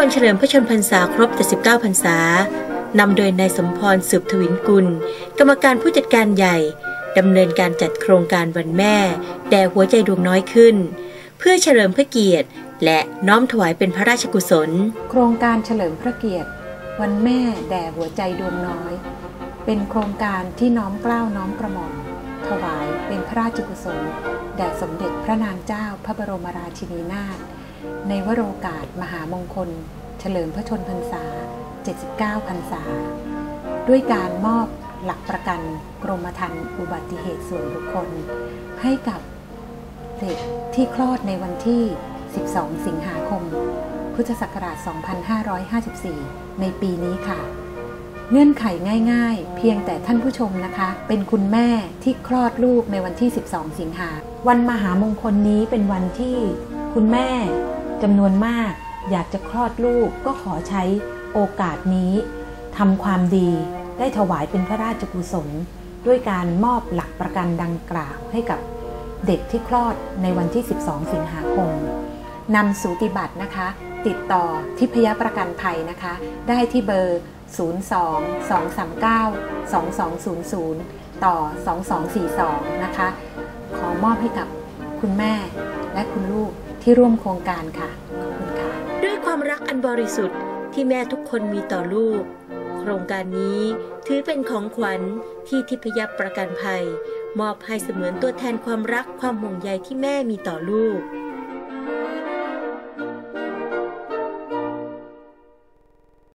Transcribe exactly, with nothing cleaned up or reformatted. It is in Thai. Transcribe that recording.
เฉลิมพระชนมพรรษาครบเจ็ดสิบเก้าพรรษานำโดยนายสมพรสืบทวินกุลกรรมการผู้จัดการใหญ่ดำเนินการจัดโครงการวันแม่แด่หัวใจดวงน้อยขึ้นเพื่อเฉลิมพระเกียรติและน้อมถวายเป็นพระราชกุศลโครงการเฉลิมพระเกียรติวันแม่แด่หัวใจดวงน้อยเป็นโครงการที่น้อมเกล้าน้อมกระหม่อมถวายเป็นพระราชกุศลแด่สมเด็จพระนางเจ้าพระบรมราชินีนาถในวโรกาสมหามงคลเฉลิมพระชนมพรรษาเจ็ดสิบเก้าพรรษาด้วยการมอบหลักประกันกรมธรรม์อุบัติเหตุส่วนบุคคลให้กับเด็กที่คลอดในวันที่สิบสองสิงหาคมพุทธศักราชสองพันห้าร้อยห้าสิบสี่ในปีนี้ค่ะเงื่อนไขง่ายๆเพียงแต่ท่านผู้ชมนะคะเป็นคุณแม่ที่คลอดลูกในวันที่สิบสองสิงหาวันมหามงคลนี้เป็นวันที่คุณแม่จำนวนมากอยากจะคลอดลูกก็ขอใช้โอกาสนี้ทำความดีได้ถวายเป็นพระราชกุศลด้วยการมอบหลักประกันดังกล่าวให้กับเด็กที่คลอดในวันที่สิบสองสิงหาคมนำสูติบัตรนะคะติดต่อทิพยประกันภัยนะคะได้ที่เบอร์ศูนย์ สอง สอง สาม เก้า สอง สอง ศูนย์ ศูนย์ต่อสอง สอง สี่ สองนะคะขอมอบให้กับคุณแม่และคุณลูกที่ร่วมโครงการค่ะขอบคุณค่ะด้วยความรักอันบริสุทธิ์ที่แม่ทุกคนมีต่อลูกโครงการนี้ถือเป็นของขวัญที่ทิพยประกันภัยมอบให้เสมือนตัวแทนความรักความห่วงใยที่แม่มีต่อลูก